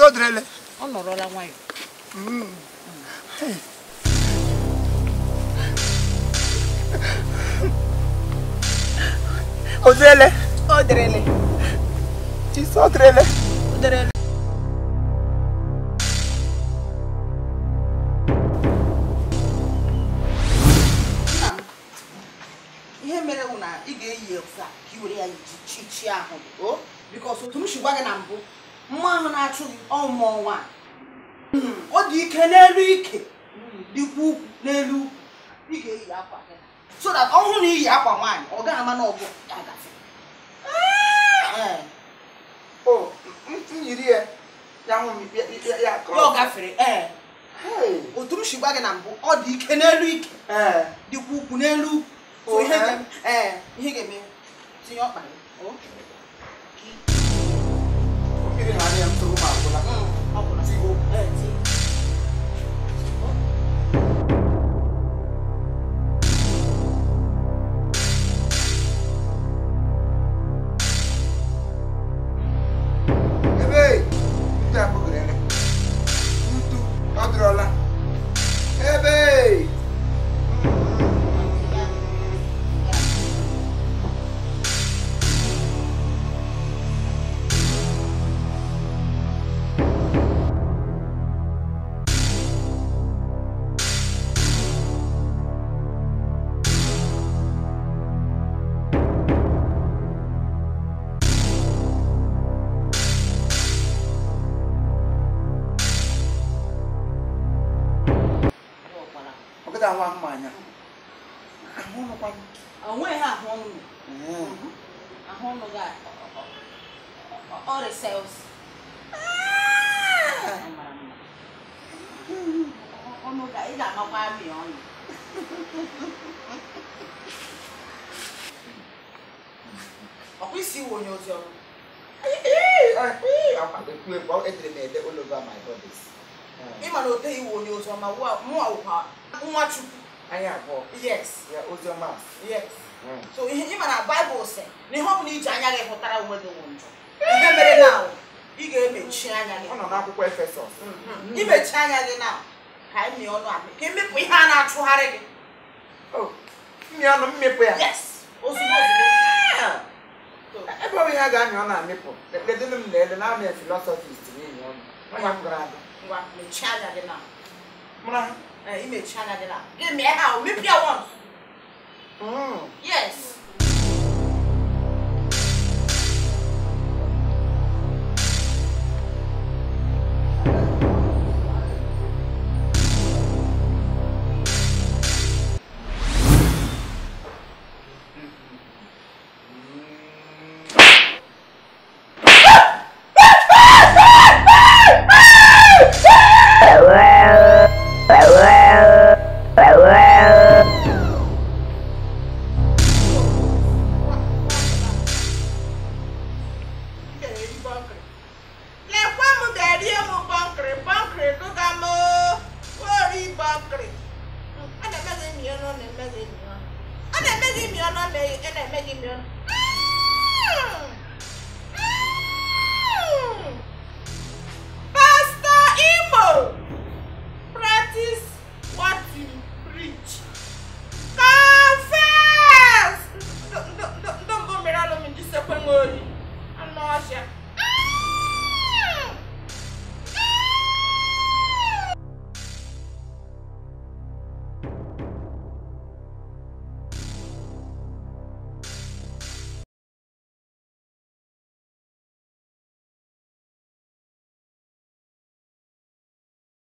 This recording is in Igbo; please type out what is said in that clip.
Odrele. Honorola wine. Odrele. Odrele. It's Odrele. Odrele. Ihe mere una ị ga-eyi ọsa kiwere ya chichi ahụ o because otu m shigwa gị na mbụ mma ahụ na-achụ gị ọmụmụ ọnwa ọ dị ike n'elu ike dịkwa ukwu n'elu ị ga-eyi akwa gị so that ọ hụ na iyi akwa nwaanyị ọ gaghị ama na ọgụ ya gafe Oh, yiri ya hụ m ya ọ gafere otu m shigwa gị na mbụ ọ dị ike n'elu ike dịkwa ukwu n'elu ukwu so ihe ga-eme tinye ọkpa gị mmiri ha anya m tụrụ m agwụla ebe ndị akpọgirele ntu ọ dịrọla ebe nwa mmanya ahụ nụkwa onwe ha ahụ ọnụ ahụ ọnụ ga ọrịa cells ọnụ ga ị ga-amakwa amị ọnụ ọkwa isi iwe onye ozi ọrụ ịma na ote iwe onye ozi ọma mụwa ụkwa nwa Chukwu anyị abụọ yes ozi ọma yes so ịma na Bible sị na ihe ọ bụla iji anya gị hụtara onwe gị nwụ njọ ihe mere na ị ga-emechi anya gị ọ nọ n'akwụkwọ Efesọs imechi anya gị na ka anyị mịa ọnụ akpị ka emepụ ihe a na-achụgharị gị mmịa ọnụ mmepụ ya yes ozugbo ozugbo ebe ọ bụ ihe a ga-amị ọ na-amịpụ ledolu m lele na amị filosofist n'ihi ọnụ nwa m gara aga ngwa mechie anya gị na mara imechi anya gị na gị mịa ha o mepịa once yes